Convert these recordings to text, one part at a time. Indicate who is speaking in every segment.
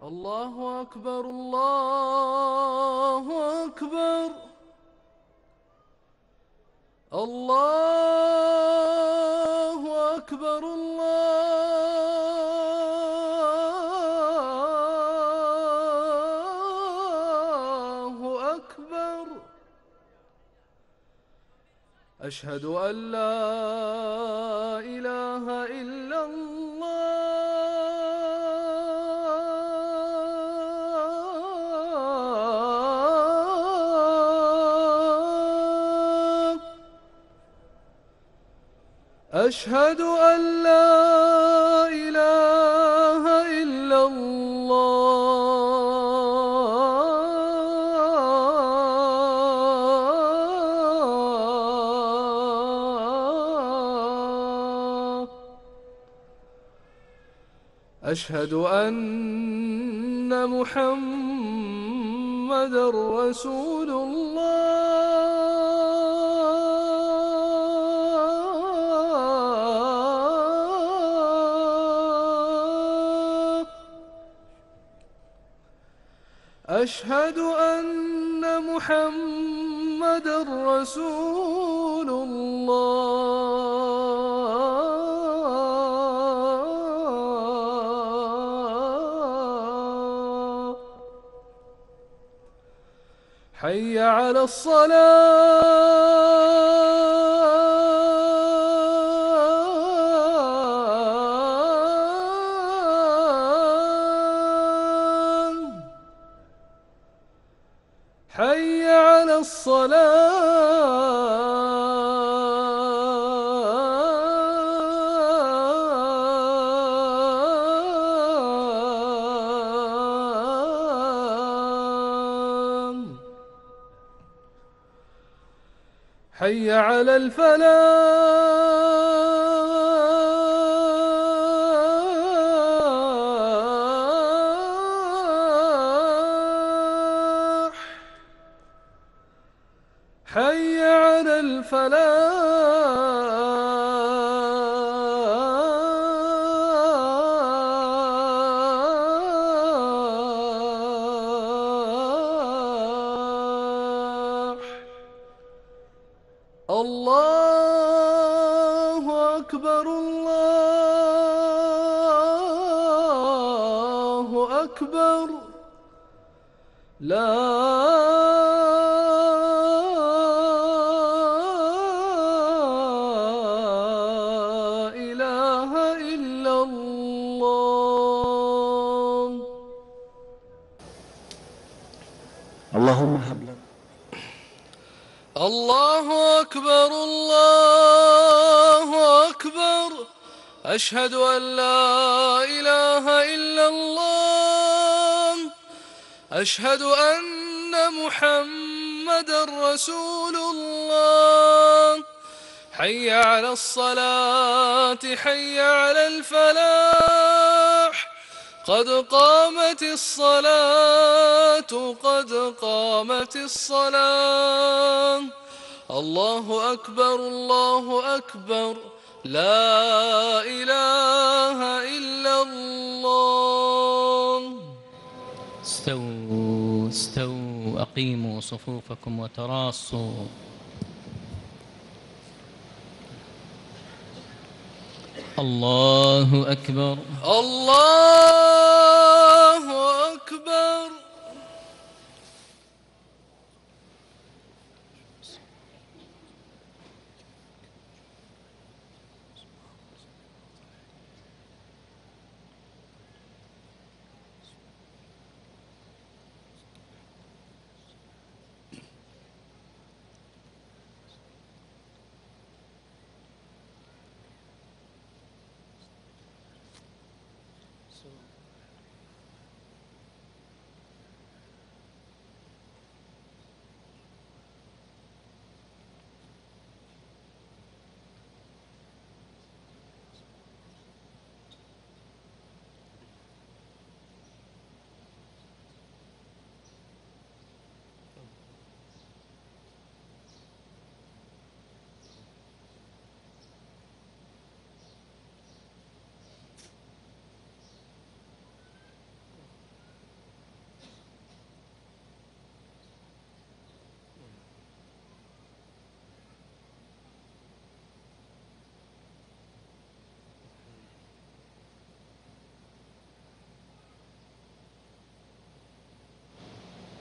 Speaker 1: الله أكبر الله أكبر الله أكبر الله أكبر. أشهد أن لا إله إلا الله. أشهد أن لا إله إلا الله. أشهد أن محمدًا رسول الله. أشهد أن محمدًا رسول الله. حي على الصلاة. حي على الصلاة. حي على الفلاح. حي على الفلاح. الله أكبر الله أكبر. لا إله إلا الله.
Speaker 2: اللهم هب لنا.
Speaker 1: الله أكبر الله أكبر. أشهد أن لا إله إلا الله. أشهد أن محمدًا رسول الله. حي على الصلاة حي على الفلاح. قد قامت الصلاة قد قامت الصلاة. الله أكبر الله أكبر. لا إله إلا الله.
Speaker 3: استووا استووا أقيموا صفوفكم وتراصوا. الله أكبر
Speaker 1: الله أكبر.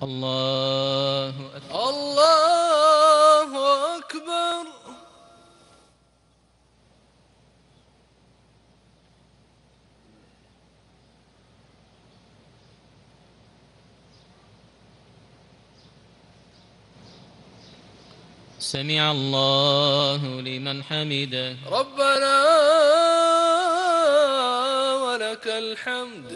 Speaker 3: الله أكبر.
Speaker 1: الله أكبر.
Speaker 3: سمع الله لمن حمده.
Speaker 1: ربنا ولك الحمد.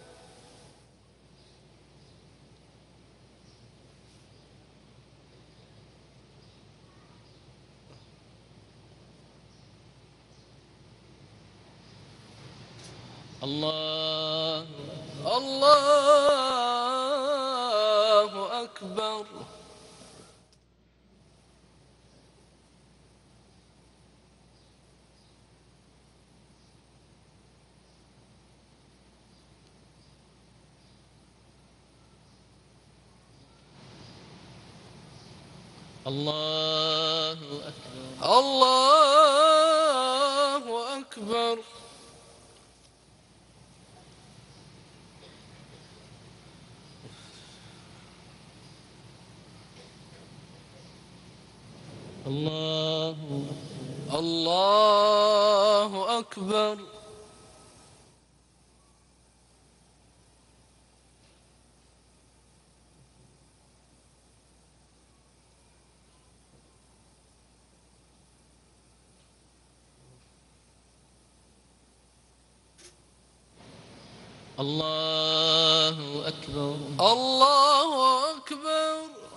Speaker 3: الله
Speaker 1: الله أكبر.
Speaker 3: الله أكبر.
Speaker 1: الله أكبر.
Speaker 3: الله
Speaker 1: الله أكبر.
Speaker 3: الله أكبر.
Speaker 1: الله أكبر.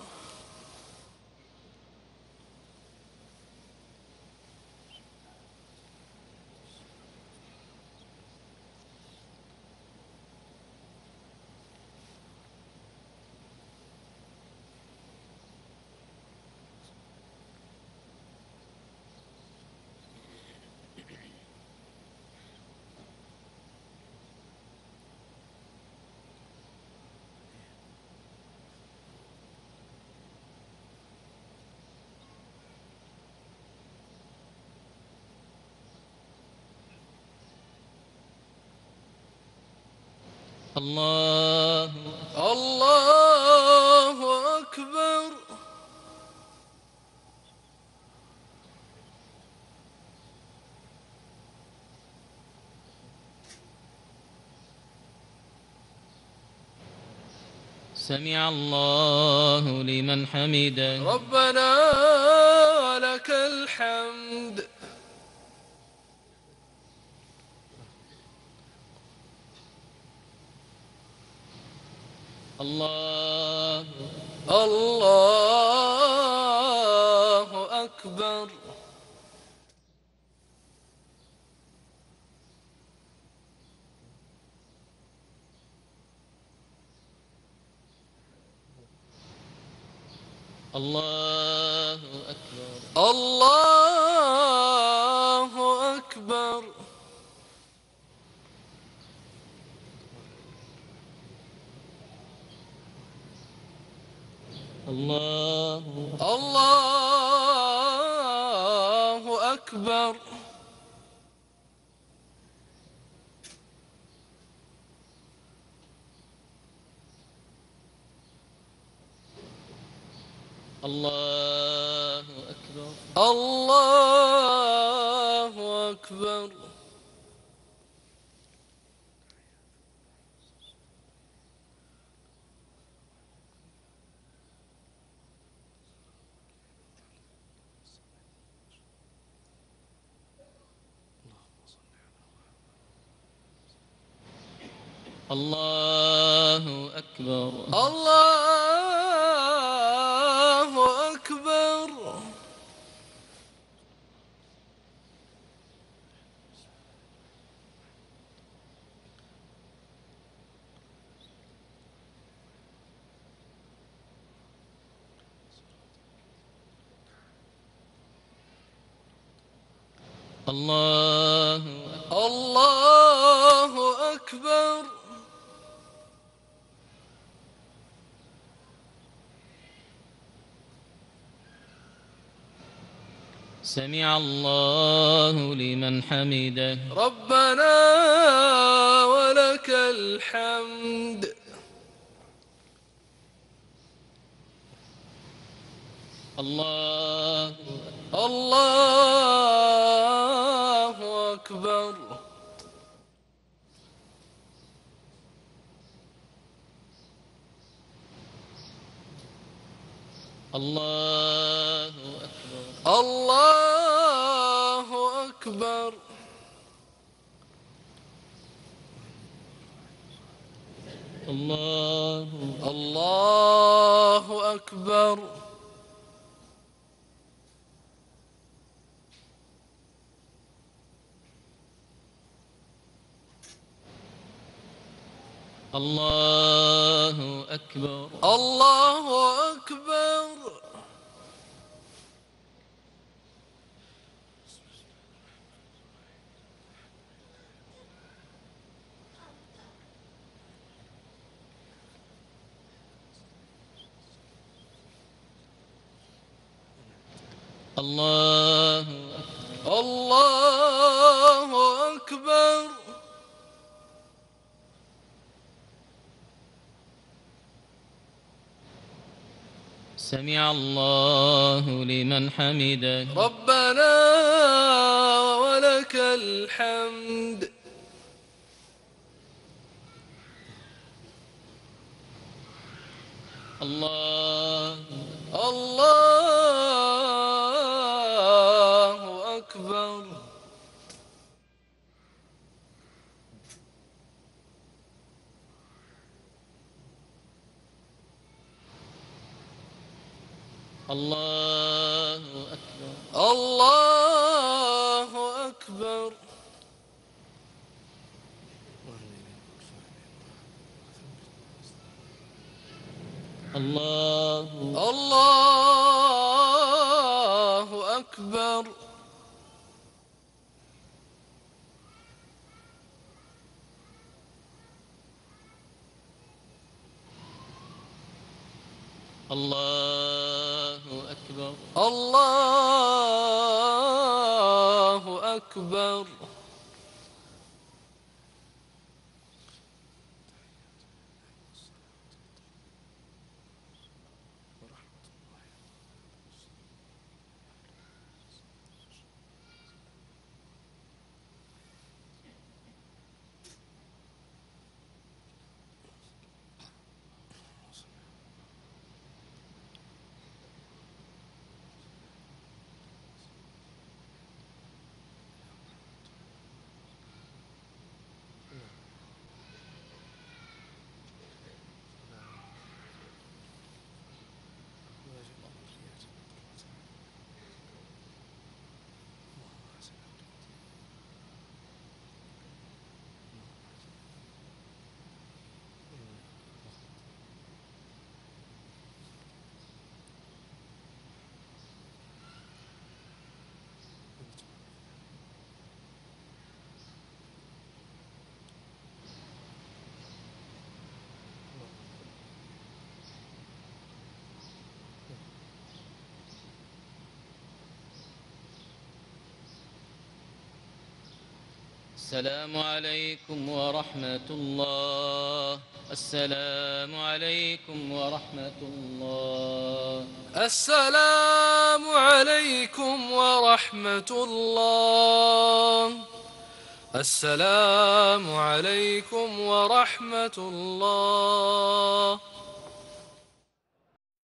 Speaker 3: الله
Speaker 1: الله أكبر.
Speaker 3: سمع الله لمن حمده.
Speaker 1: ربنا ولك الحمد.
Speaker 3: الله
Speaker 1: الله أكبر.
Speaker 3: الله أكبر.
Speaker 1: الله أكبر.
Speaker 3: الله
Speaker 1: الله أكبر.
Speaker 3: الله أكبر.
Speaker 1: الله أكبر.
Speaker 3: الله أكبر.
Speaker 1: الله أكبر.
Speaker 3: الله
Speaker 1: الله أكبر.
Speaker 3: سمع الله لمن حمده.
Speaker 1: ربنا ولك الحمد.
Speaker 3: الله
Speaker 1: الله أكبر.
Speaker 3: الله أكبر.
Speaker 1: الله أكبر.
Speaker 3: الله
Speaker 1: الله أكبر.
Speaker 3: الله أكبر.
Speaker 1: الله أكبر.
Speaker 3: الله
Speaker 1: الله أكبر.
Speaker 3: سمع الله لمن حمده.
Speaker 1: ربنا ولك الحمد.
Speaker 3: الله
Speaker 1: الله أكبر.
Speaker 3: الله أكبر.
Speaker 1: الله أكبر.
Speaker 3: الله
Speaker 1: الله أكبر.
Speaker 3: الله أكبر.
Speaker 1: الله أكبر.
Speaker 3: السلام عليكم ورحمة الله. السلام عليكم ورحمة الله.
Speaker 1: السلام عليكم ورحمة الله. السلام عليكم ورحمة الله.